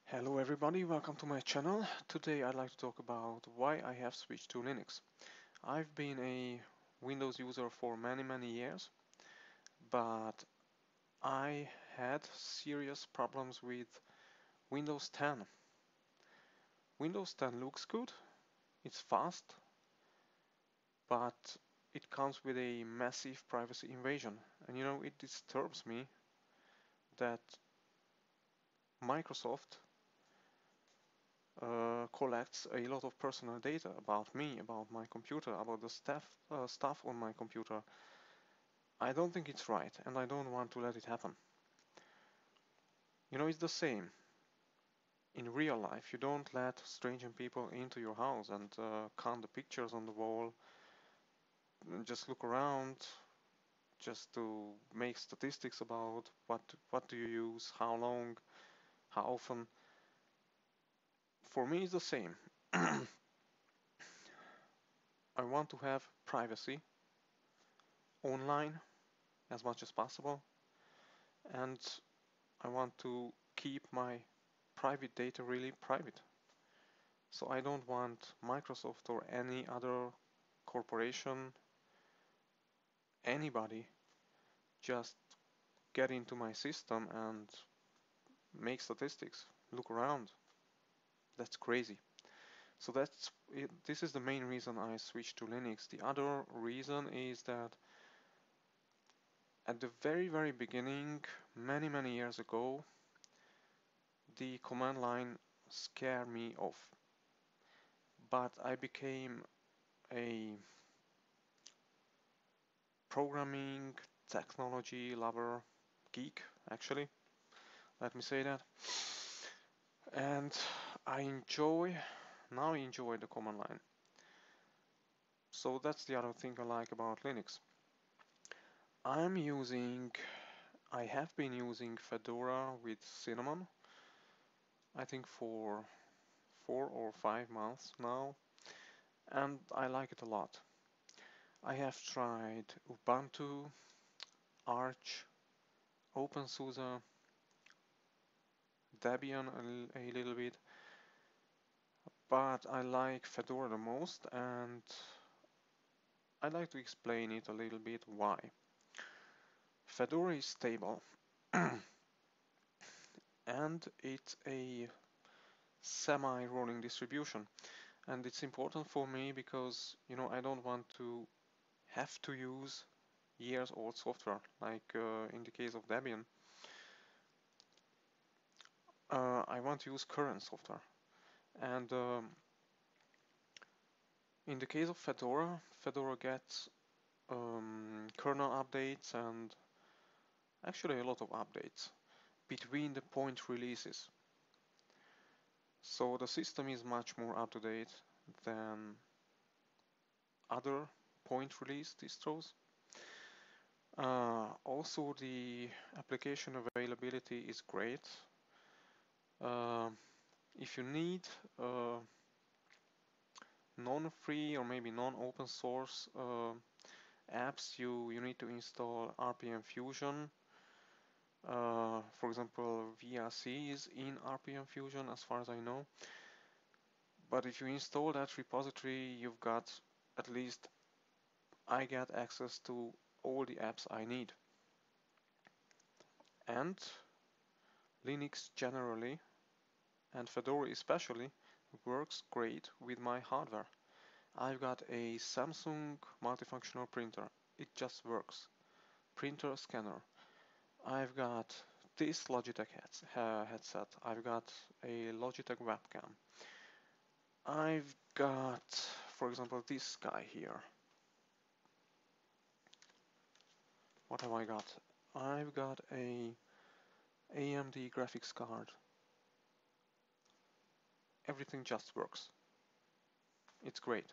Hello everybody, welcome to my channel. Today I'd like to talk about why I have switched to Linux. I've been a Windows user for many years, but I had serious problems with Windows 10. Windows 10 looks good, it's fast, but it comes with a massive privacy invasion. And it disturbs me that Microsoft collects a lot of personal data about me, about my computer, about the stuff on my computer. I don't think it's right, and I don't want to let it happen. It's the same. In real life, you don't let strange people into your house and count the pictures on the wall, and just look around, just to make statistics about what do you use, how long, how often. For me, it's the same. I want to have privacy online as much as possible, and I want to keep my private data really private. So I don't want Microsoft or any other corporation, anybody, just get into my system and make statistics, look around. That's crazy. So that's it. This is the main reason I switched to Linux. The other reason is that at the very beginning, many years ago, the command line scared me off. But I became a programming technology lover, geek actually, let me say that. And I enjoy, now I enjoy the command line. So that's the other thing I like about Linux. I'm using, I have been using Fedora with Cinnamon, I think for 4 or 5 months now, and I like it a lot. I have tried Ubuntu, Arch, OpenSUSE, Debian a little bit, but I like Fedora the most, and I'd like to explain it a little bit why. Fedora is stable, and it's a semi-rolling distribution, and it's important for me because I don't want to have to use years old software like in the case of Debian. I want to use current software, and in the case of Fedora, Fedora gets kernel updates and actually a lot of updates between the point releases. So the system is much more up to date than other point release distros. Also, the application availability is great. Uh, if you need uh, non-free or maybe non-open source apps, you need to install RPM Fusion. For example, VRC is in RPM Fusion as far as I know. But if you install that repository, you've got, at least I get access to all the apps I need. And Linux generally, and Fedora especially, works great with my hardware. I've got a Samsung multifunctional printer. It just works. Printer, scanner. I've got this Logitech headset. I've got a Logitech webcam. I've got, for example, this guy here. What have I got? I've got a AMD graphics card. Everything just works. It's great.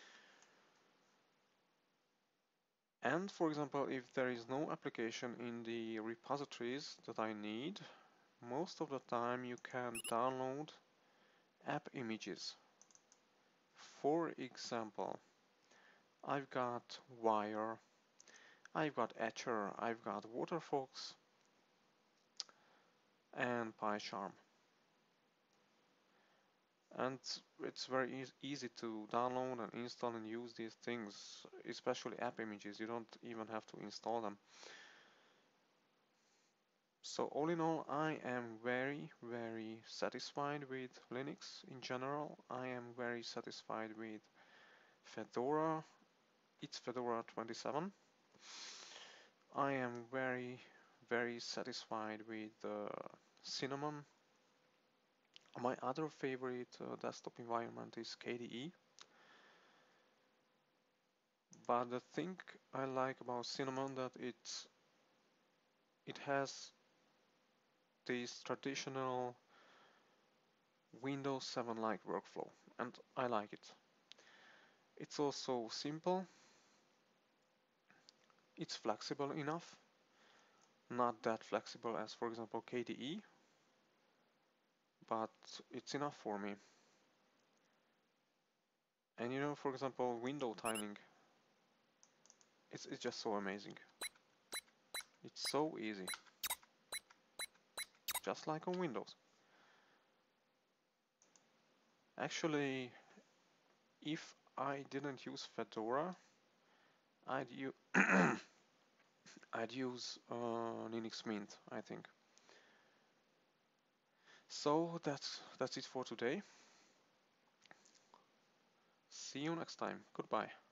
And for example, if there is no application in the repositories that I need, most of the time you can download app images. For example, I've got Wire, I've got Etcher, I've got WaterFox, and PyCharm. and it's very easy to download and install and use these things, especially app images. You don't even have to install them. So all in all, I am very satisfied with Linux in general. I am very satisfied with Fedora. It's Fedora 27. I am very satisfied with Cinnamon. My other favorite desktop environment is KDE. But the thing I like about Cinnamon that it has this traditional Windows 7-like workflow, and I like it. It's also simple, it's flexible enough, not that flexible as, for example, KDE, but it's enough for me. And you know, for example, window tiling, it's just so amazing. It's so easy, just like on Windows. Actually, if I didn't use Fedora, I'd, I'd use Linux Mint, I think. So that's it for today. See you next time. Goodbye.